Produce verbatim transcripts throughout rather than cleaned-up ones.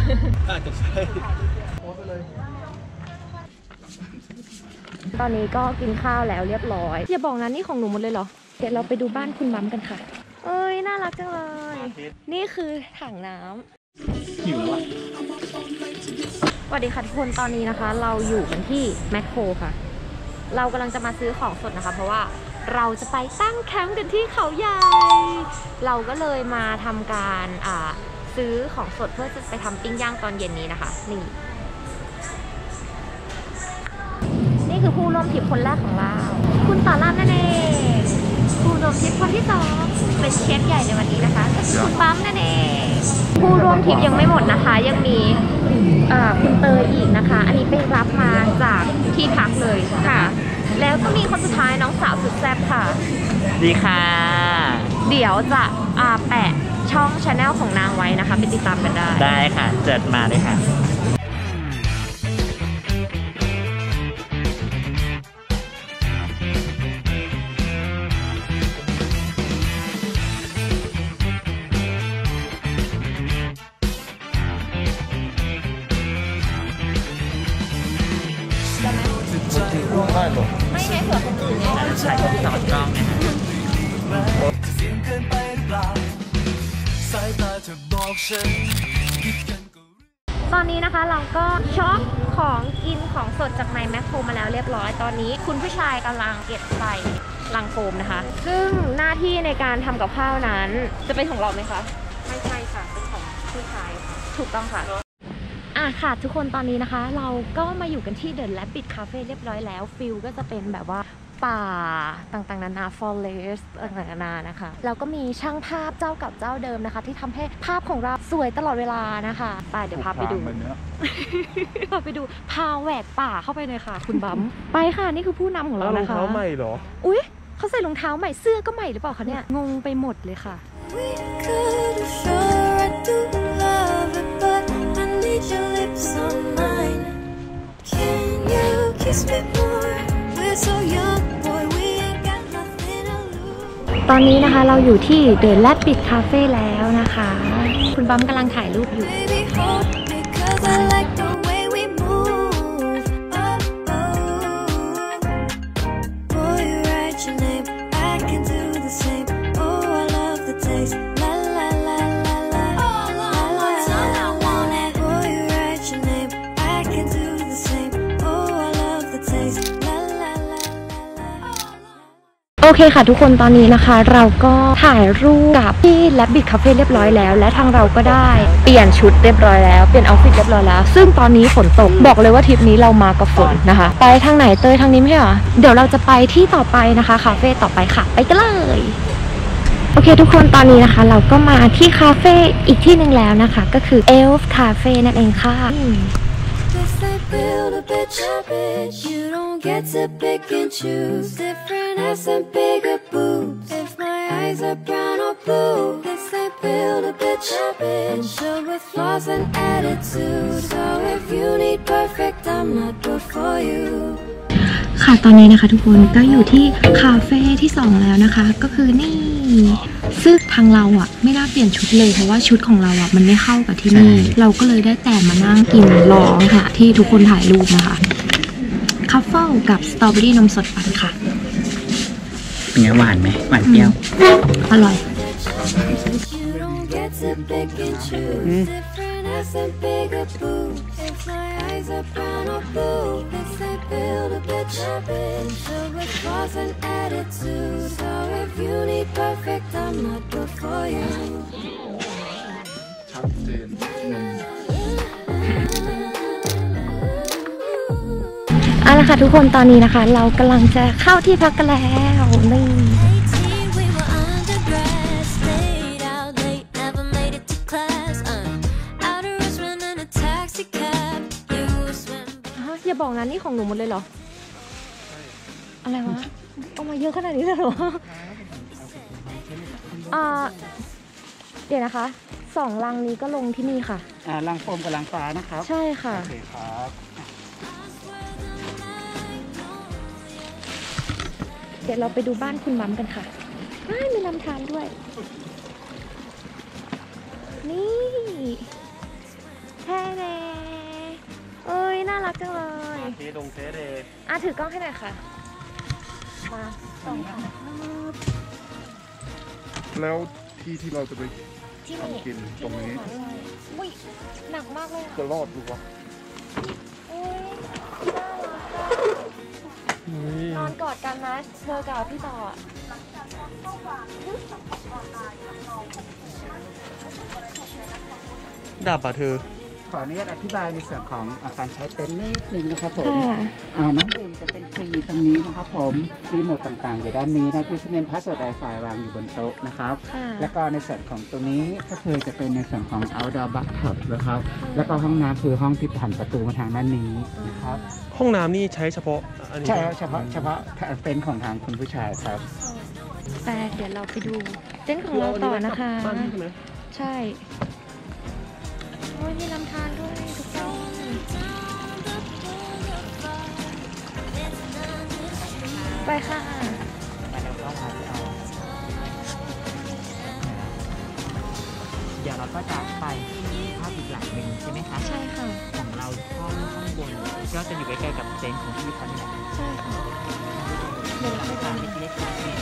อาจจะใช่ตอนนี้ก็กินข้าวแล้วเรียบร้อยอย่าบอกนะนี่ของหนูหมดเลยเหรอเดี๋ยวเราไปดูบ้านคุณมัมกันค่ะเอ้ยน่ารักจังเลยนี่คือถังน้ำหิวแล้วสวัสดีค่ะทุกคนตอนนี้นะคะเราอยู่กันที่แมคโครค่ะเรากำลังจะมาซื้อของสดนะคะเพราะว่าเราจะไปตั้งแคมป์กันที่เขาใหญ่เราก็เลยมาทำการอ่าซื้อของสดเพื่อจะไปทำปิ้งย่างตอนเย็นนี้นะคะนี่นี่คือผู้ร่วมทริปคนแรกของเราคุณต่อล่ามนั่นเองผู้ร่วมทริปคนที่สองเป็นเชฟใหญ่ในวันนี้นะคะก็คือคุณปั๊มนั่นเองผู้ร่วมทริปยังไม่หมดนะคะยังมีคุณเตยอีกนะคะอันนี้ไปรับมาจากที่พักเลยค่ะแล้วก็มีคนสุดท้ายน้องสาวสุดแซ่บค่ะดีค่ะเดี๋ยวจะแปะช่องชาแนลของนางไว้นะคะไปติดตามกันได้ได้ค่ะเจิดมาเลยค่ะไม่ใช่เผื่อคนอื่นเนี่ยใส่ที่สอดกล้องนะฮะตอนนี้นะคะเราก็ช็อปของกินของสดจากในแมคโครมาแล้วเรียบร้อยตอนนี้คุณผู้ชายกำลังเก็บใส่ลังโฟมนะคะซึ่งหน้าที่ในการทำกับข้าวนั้นจะเป็นของเราไหมคะไม่ใช่ค่ะเป็นของผู้ชายถูกต้องค่ะอ่ะค่ะทุกคนตอนนี้นะคะเราก็มาอยู่กันที่เดอะแรบบิทคาเฟ่เรียบร้อยแล้วฟิลก็จะเป็นแบบว่าป่าต่างๆนานา forest ต่างๆนานานะคะแล้วก็มีช่างภาพเจ้าเก่าเจ้าเดิมนะคะที่ทำให้ภาพของเราสวยตลอดเวลานะคะไปเดี๋ยวพาไปดูพาไปดูพาแหวกป่าเข้าไปเลยค่ะคุณบัมไปค่ะนี่คือผู้นำของเรานะคะรองเท้าใหม่เหรออุ๊ยเขาใส่รองเท้าใหม่เสื้อก็ใหม่หรือเปล่าคะเนี่ยงงไปหมดเลยค่ะตอนนี้นะคะเราอยู่ที่เดอะแรบบิทคาเฟ่แล้วนะคะคุณบัมกำลังถ่ายรูปอยู่โอเคค่ะทุกคนตอนนี้นะคะเราก็ถ่ายรูปกับที่แรบบิทคาเฟ่เรียบร้อยแล้วและทางเราก็ได้เปลี่ยนชุดเรียบร้อยแล้วเปลี่ยนเอาท์ฟิตเรียบร้อยแล้วซึ่งตอนนี้ฝนตกบอกเลยว่าทริปนี้เรามากับฝนนะคะไปทางไหนเตยทางนี้ไหมเหรอเดี๋ยวเราจะไปที่ต่อไปนะคะคาเฟ่ต่อไปค่ะไปกันเลยโอเคทุกคนตอนนี้นะคะเราก็มาที่คาเฟ่อีกที่หนึ่งแล้วนะคะก็คือ Elf Cafe นั่นเองค่ะYou don't get to pick and choose different ass and bigger boobs. If my eyes are brown or blue, this ain't build a bitch a bitch. Filled with flaws and attitude. So if you need perfect, I'm not good for you. ค่ะตอนนี้นะคะทุกคนก็อยู่ที่คาเฟ่ที่สองแล้วนะคะก็คือนี่ซึ่งทางเราอ่ะไม่น่าเปลี่ยนชุดเลยเพราะว่าชุดของเราอ่ะมันไม่เข้ากับที่นี่เราก็เลยได้แต่มานั่งกินร้องค่ะที่ทุกคนถ่ายรูปนะคะคัฟเฟิลกับสตรอเบอรี่นมสดปั่นค่ะเป็นไงหวานไหมหวานเปรี้ยวอร่อยชัดเจนเอาละค่ะทุกคนตอนนี้นะคะเรากำลังจะเข้าที่พักกันแล้วนี่อย่าบอกนะนี่ของหนูหมดเลยเหรออะไรวะเอามาเยอะขนาดนี้เลยเหรออ่าเดี๋ยวนะคะสองลังนี้ก็ลงที่นี่ค่ะอ่าลังโฟมกับลังฟ้านะครับใช่ค่ะโอเคครับเดี๋ยวเราไปดูบ้านคุณมัมกันค่ะมีลำธารด้วย นี่แท้กจังเลยเทดงเทเดอ่ะถือกล้องให้หน่อยค่ะมาสองค่ะแล้วที่ที่เราจะไปที่นี่ทำกินตรงนี้อุ้ยหนักมากเลยจะรอดหรือวะอุ้ยน่ารักนอนกอดกันนะเธอกับพี่ต่อดับอ่ะเธอขออนุญาตอธิบายในส่วนของอาการใช้เต็นท์นิดนึงนะครับผมอ่าน้ำดื่มจะเป็นฟรีตรงนี้นะครับผมรีโมทต่างๆอยู่ด้านนี้นะที่จะเป็นพาสเวิร์ดไอไฟวางอยู่บนโต๊ะนะครับ แล้วก็ในส่วนของตรงนี้ก็คือจะเป็นในส่วนของ outdoor bathtub นะครับ แล้วก็ห้องน้ำคือห้องที่ผ่านประตูมาทางด้านนี้นะครับห้องน้ำนี่ใช้เฉพาะอันนี้ใช่ครับเฉพาะเฉพาะเต็นท์ของทางคุณผู้ชายครับแต่เดี๋ยวเราไปดูเต้นของเราต่อนะคะบ้านพี่ใช่ไหมใช่โอ้ยมีลำธารด้วยทุกคนไปค่ะไปเราเข้ามาที่เอาเดี๋ยวเราก็จะไปที่ภาพอีกหลังหนึ่งใช่ไหมคะใช่ค่ะของเราห้องข้างบนก็จะอยู่ใกล้ๆกับเต็นท์ของพี่เขาเนี่ยใช่ค่ะเดี๋ยวเราไปตาดูมเล็กๆเนี่ย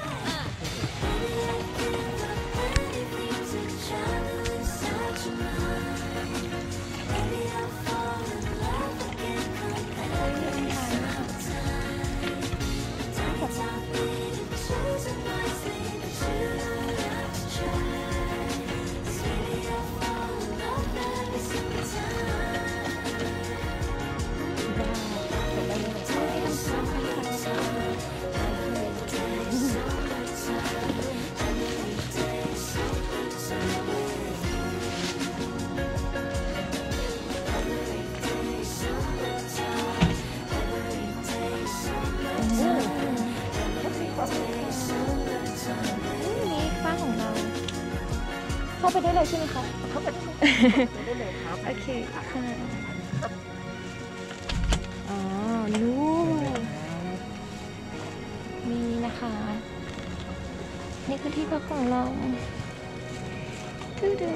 นี่บ้านของเรา เข้าไปได้เลยใช่ไหมคะเข้าไปได้เลยครับโอเคค่ะอ๋อนู่นนี่นะคะ นี่คือที่พักของเราดูดู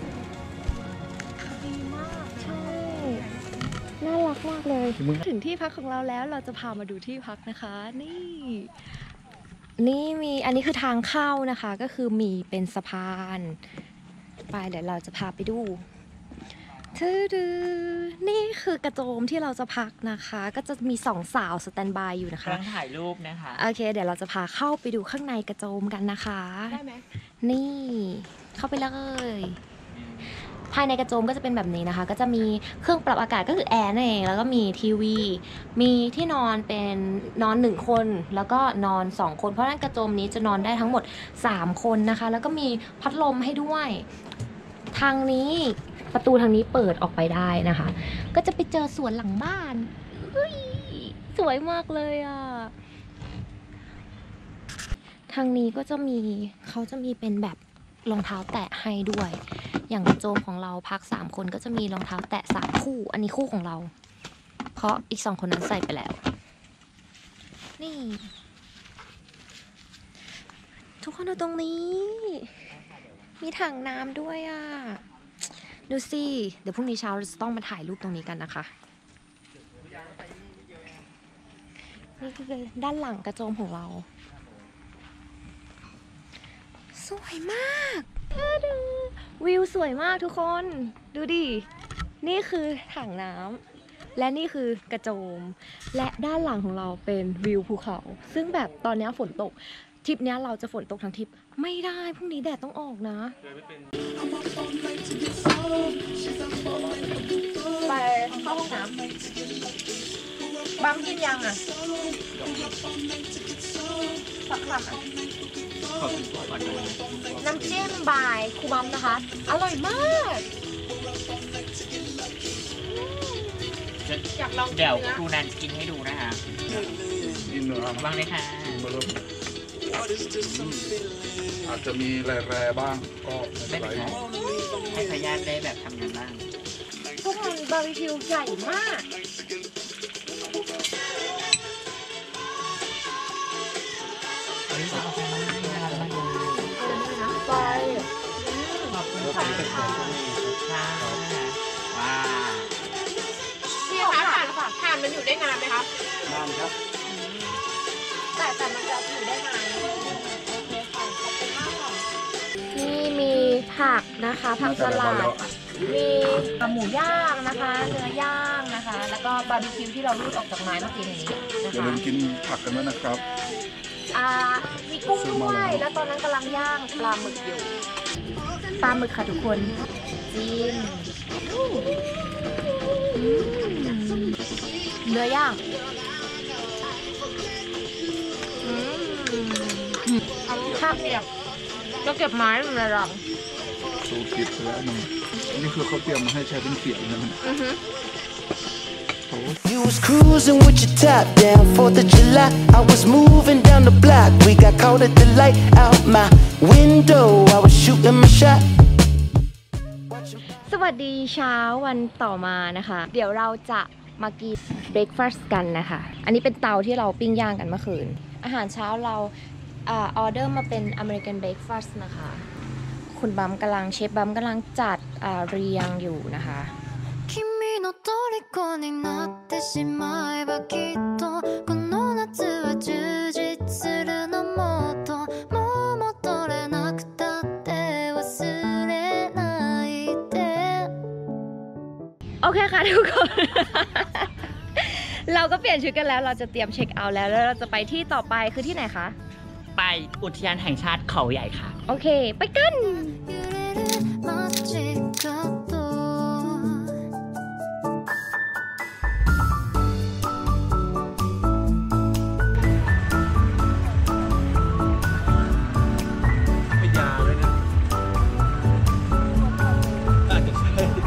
ดีมากใช่ น่ารักมากเลย ถึงที่พักของเราแล้วเราจะพามาดูที่พักนะคะ นี่ นี่มีอันนี้คือทางเข้านะคะ ก็คือมีเป็นสะพานไปเดี๋ยวเราจะพาไปดูทื่อนี่คือกระโจมที่เราจะพักนะคะ ก็จะมีสองสาวสแตนบายอยู่นะคะกำลังถ่ายรูปนะคะโอเค เดี๋ยวเราจะพาเข้าไปดูข้างในกระโจมกันนะคะได้ไหมนี่เข้าไปเลยภายในกระโจมก็จะเป็นแบบนี้นะคะ ก็จะมีเครื่องปรับอากาศก็คือแอร์นั่นเองแล้วก็มีทีวี มีที่นอนเป็นนอนหนึ่งคนแล้วก็นอนสองคนเพราะฉะนั้นกระโจมนี้จะนอนได้ทั้งหมดสามคนนะคะ แล้วก็มีพัดลมให้ด้วยทางนี้ประตูทางนี้เปิดออกไปได้นะคะ ก็จะไปเจอสวนหลังบ้านอุ้ยสวยมากเลยอ่ะทางนี้ก็จะมีเขาจะมีเป็นแบบรองเท้าแตะให้ด้วย อย่างกระโจมของเราพักสามคนก็จะมีรองเท้าแตะสามคู่ อันนี้คู่ของเรา เพราะอีกสองคนนั้นใส่ไปแล้ว นี่ ทุกคนดูตรงนี้ มีถังน้ำด้วยอ่ะ ดูสิ เดี๋ยวพรุ่งนี้เช้าเราจะต้องมาถ่ายรูปตรงนี้กันนะคะ นี่คือด้านหลังกระโจมของเรา สวยมากดูวิวสวยมากทุกคน ดูดิ นี่คือถังน้ำ และนี่คือกระโจม และด้านหลังของเราเป็นวิวภูเขา ซึ่งแบบตอนนี้ฝนตก ทริปนี้เราจะฝนตกทั้งทริป ไม่ได้ พรุ่งนี้แดดต้องออกนะ ไปเข้าห้องน้ำบัมกินยังอ่ะสักคำอ่ะน้ำจิ้มบายครูบัมนะคะ อร่อยมากอยากลองเดี๋ยวครูนันกินให้ดูนะคะกินเนื้อบ้างเลยค่ะมาเริ่มอาจจะมีแร่ๆบ้างก็ไม่ไม่เป็นเป็นไรไรให้พยาธิได้แบบทำงานบ้างทุกคนบาร์บีคิวใหญ่มากเฮ้ยจะเอาไปมาให้นะคะมาดูไปขอบคุณค่ะค่ะว้าวพี่คะถ่ายมันอยู่ได้นานไหมคะนานครับแต่แต่มันจะอยู่ได้นานโอเคค่ะขอบคุณมากค่ะนี่มีผักนะคะผักสลัดมีหมูย่างนะคะเนื้อย่างนะคะ แล้วก็บาร์บีคิวที่เรารูดออกจากไม้เมื่อกี้นี้นะอย่าคะลืมกินผักกันด้วยนะครับอ่ามีกุ้งด้วยแล้วตอนนั้นกำลังย่างปลาหมึกอยู่ปลาหมึกค่ะทุกคนจิ้มเนื้อย่างข้าวเปียกก็เก็บไม้ในรังโชว์กิบไปแล้วหนึ่งนี่คือเขาเตรียมมาให้ใช้เป็นเขียงนะมัน You was cruising with your top down, fourth of July. I was moving down the block. We got caught at the light out my window. I was shooting my shot. สวัสดีเช้าวันต่อมานะคะ เดี๋ยวเราจะมากินเบรคฟาสต์กันนะคะ อันนี้เป็นเตาที่เราปิ้งย่างกันเมื่อคืน อาหารเช้าเราอ่าออเดอร์มาเป็นอเมริกันเบรคฟาสต์นะคะ คุณบัมกำลังเชฟบัมกำลังจัดอ่าเรียงอยู่นะคะ君の虜になってしまえばきっとこの夏は充実するのもっともう戻れなくたって忘れないでโอเคค่ะทุกคน เราก็เปลี่ยนชุดกันแล้วเราจะเตรียมเช็คเอาท์แล้วแล้วเราจะไปที่ต่อไปคือที่ไหนคะไปอุทยานแห่งชาติเขาใหญ่ค่ะโอเคไปกัน揺れる街角พยาเลยนะอาจจะใช่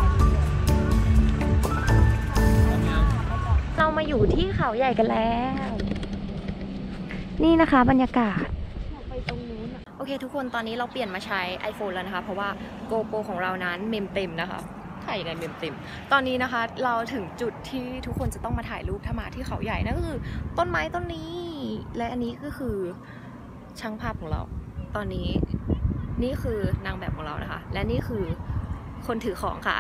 เรามาอยู่ที่เขาใหญ่กันแล้ว นี่นะคะบรรยากาศโอเคทุกคนตอนนี้เราเปลี่ยนมาใช้ iPhone แล้วนะคะเพราะว่า GoPro ของเรานั้นเมมเต็มนะคะถ่ายยังไงเมมเต็มตอนนี้นะคะเราถึงจุดที่ทุกคนจะต้องมาถ่ายรูปถ้ามาที่เขาใหญ่นั่นก็คือต้นไม้ต้นนี้และอันนี้ก็คือช่างภาพของเราตอนนี้นี่คือนางแบบของเรานะคะและนี่คือคนถือของค่ะ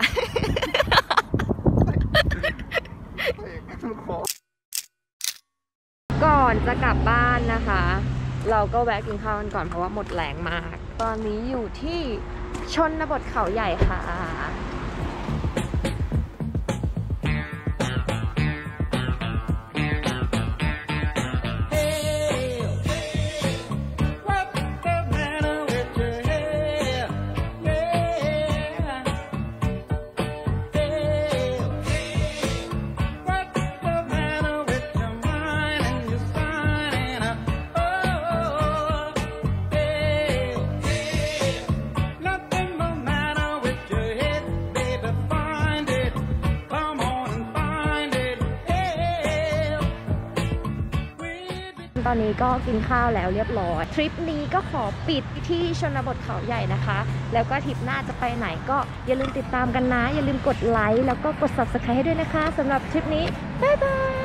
ก่อนจะกลับบ้านนะคะ เราก็แวะกินข้าวกันก่อนเพราะว่าหมดแรงมาก ตอนนี้อยู่ที่ชนบทเขาใหญ่ค่ะ ตอนนี้ก็กินข้าวแล้วเรียบร้อยทริปนี้ก็ขอปิดที่ชนบทเขาใหญ่นะคะแล้วก็ทริปหน้าจะไปไหนก็อย่าลืมติดตามกันนะอย่าลืมกดไลค์แล้วก็กด ซับสไครบ์ ให้ด้วยนะคะสำหรับทริปนี้บ๊ายบาย